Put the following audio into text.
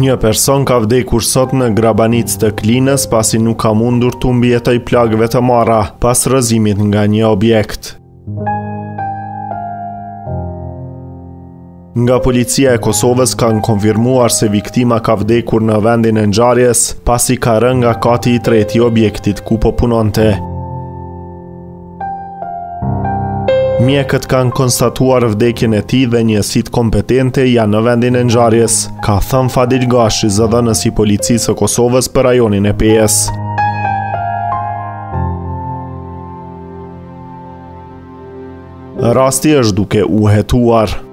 Një person ka vdekur sot në Grabanic të Klinës pasi nuk ka mundur të mbijetoj plagëve të marra pas rrëzimit nga një objekt. Nga policia e Kosovës kanë konfirmuar se viktima ka vdekur në vendin e ngjarjes pasi ka rënë nga kati i tretë i objektit ku po punonte. Mjekët kanë konstatuar vdekjen e tij dhe njësitë kompetente janë në vendin e ngjarjes, ka thënë Fadil Gashi, zëdhënës i policisë së Kosovës për rajonin e Pejës. Rasti është duke u hetuar.